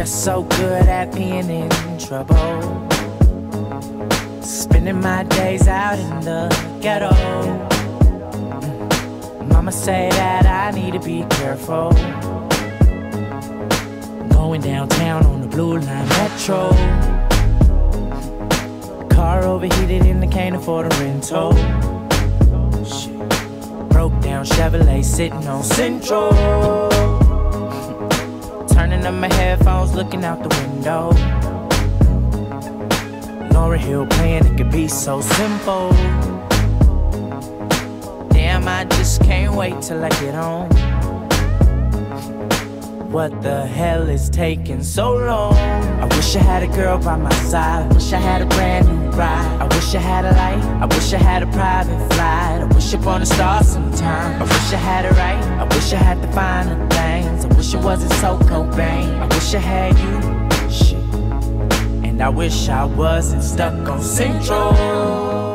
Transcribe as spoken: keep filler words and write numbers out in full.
so good at being in trouble, spending my days out in the ghetto. Mama say that I need to be careful, going downtown on the blue line metro. Car overheated and I can't afford a rental. Shit. Broke down Chevrolet sitting on Central. Turning up my headphones, looking out the window. Lauryn Hill playing, it could be so simple. Damn, I just can't wait till I get home. What the hell is taking so long? I wish I had a girl by my side. I wish I had a brand new ride. I wish I had a light. I wish I had a private flight. I wish upon a star sometime. I wish I had it right. I wish I had the finer things. I wish it wasn't so Cobain. I wish I had you. Shit. And I wish I wasn't stuck on Central.